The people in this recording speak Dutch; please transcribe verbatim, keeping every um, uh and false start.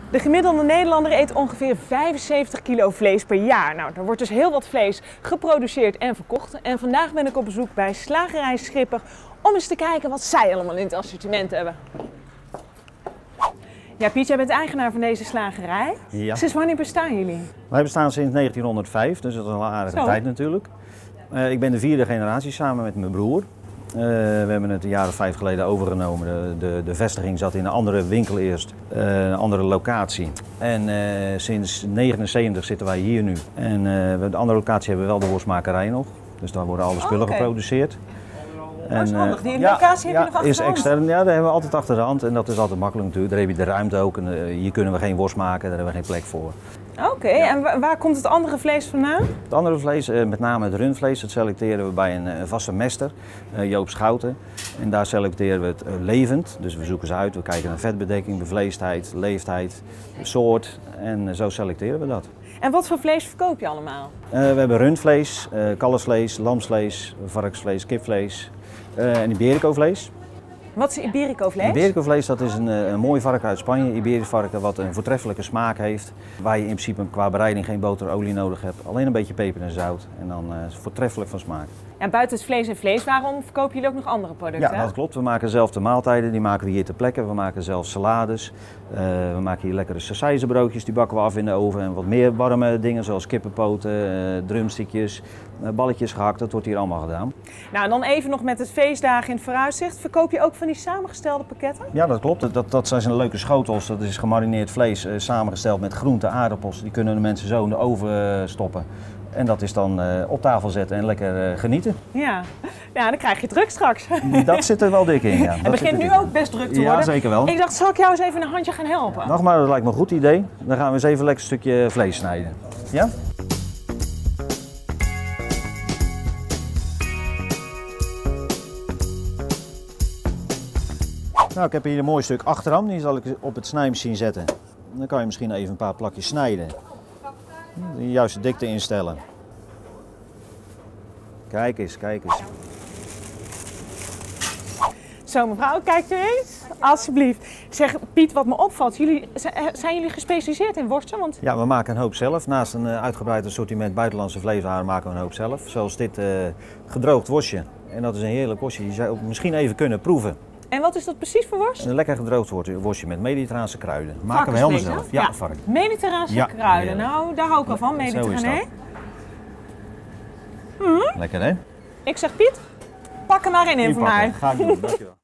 De gemiddelde Nederlander eet ongeveer vijfenzeventig kilo vlees per jaar. Nou, er wordt dus heel wat vlees geproduceerd en verkocht. En vandaag ben ik op bezoek bij Slagerij Schipper om eens te kijken wat zij allemaal in het assortiment hebben. Ja, Piet, jij bent eigenaar van deze slagerij. Ja. Sinds wanneer bestaan jullie? Wij bestaan sinds negentienhonderdvijf, dus dat is al een aardige Zo. tijd natuurlijk. Uh, ik ben de vierde generatie samen met mijn broer. Uh, we hebben het een jaar of vijf geleden overgenomen. De, de, de vestiging zat in een andere winkel eerst, uh, een andere locatie. En uh, sinds negenenzeventig zitten wij hier nu. En uh, de andere locatie hebben we wel de worstmakerij nog. Dus daar worden alle spullen Oh, okay. geproduceerd. Dat is En, handig, die ja, locatie heb ja, je nog achter is de hand. extern, ja, dat hebben we altijd achter de hand en dat is altijd makkelijk natuurlijk. Daar heb je de ruimte ook en uh, hier kunnen we geen worst maken, daar hebben we geen plek voor. Oké, okay, ja. En waar, waar komt het andere vlees vandaan? Het andere vlees, uh, met name het rundvlees, dat selecteren we bij een, een vaste mester, uh, Joop Schouten. En daar selecteren we het uh, levend, dus we zoeken ze uit, we kijken naar vetbedekking, bevleesdheid, leeftijd, soort en uh, zo selecteren we dat. En wat voor vlees verkoop je allemaal? Uh, we hebben rundvlees, uh, kalfsvlees, lamsvlees, varkensvlees, kipvlees uh, en Iberico-vlees. Wat is Iberico-vlees? Iberico-vlees, dat is een, een mooi varken uit Spanje, Iberisch varken, wat een voortreffelijke smaak heeft. Waar je in principe qua bereiding geen boter of olie nodig hebt, alleen een beetje peper en zout en dan uh, is het voortreffelijk van smaak. En buiten het vlees en vlees, waarom verkopen jullie ook nog andere producten? Ja, dat klopt. We maken zelf de maaltijden, die maken we hier ter plekke. We maken zelf salades. Uh, we maken hier lekkere sausijzenbroodjes, die bakken we af in de oven. En wat meer warme dingen zoals kippenpoten, uh, drumstickjes, uh, balletjes gehakt, dat wordt hier allemaal gedaan. Nou, en dan even nog met het feestdagen in het vooruitzicht. Verkoop je ook van die samengestelde pakketten? Ja, dat klopt. Dat, dat zijn leuke schotels. Dat is gemarineerd vlees, uh, samengesteld met groenten, aardappels. Die kunnen de mensen zo in de oven uh, stoppen. En dat is dan uh, op tafel zetten en lekker uh, genieten. Ja. Ja, dan krijg je druk straks. Dat zit er wel dik in, ja. Het begint nu ook best druk te worden. Ja, zeker wel. Ik dacht, zal ik jou eens even een handje gaan helpen? Nog maar, dat lijkt me een goed idee. Dan gaan we eens even een lekker stukje vlees snijden. Ja? Nou, ik heb hier een mooi stuk achterham. Die zal ik op het snijmachine zetten. Dan kan je misschien even een paar plakjes snijden. De juiste dikte instellen. Kijk eens, kijk eens. Zo mevrouw, kijkt u eens. Alsjeblieft. Zeg Piet, wat me opvalt, jullie, zijn jullie gespecialiseerd in worsten? Want... Ja, we maken een hoop zelf. Naast een uitgebreid assortiment buitenlandse vleeswaren maken we een hoop zelf. Zoals dit uh, gedroogd worstje. En dat is een heerlijk worstje. Je zou misschien even kunnen proeven. En wat is dat precies voor worst? Een lekker gedroogd worstje met mediterraanse kruiden. Maken we helemaal zelf. Ja, ja, varken. Mediterraanse ja, kruiden. heerlijk. Nou, daar hou ik al van, mediterrane. Mm. Lekker hè? Ik zeg Piet, pak er maar in, in voor mij. Ga ik doen, dankjewel.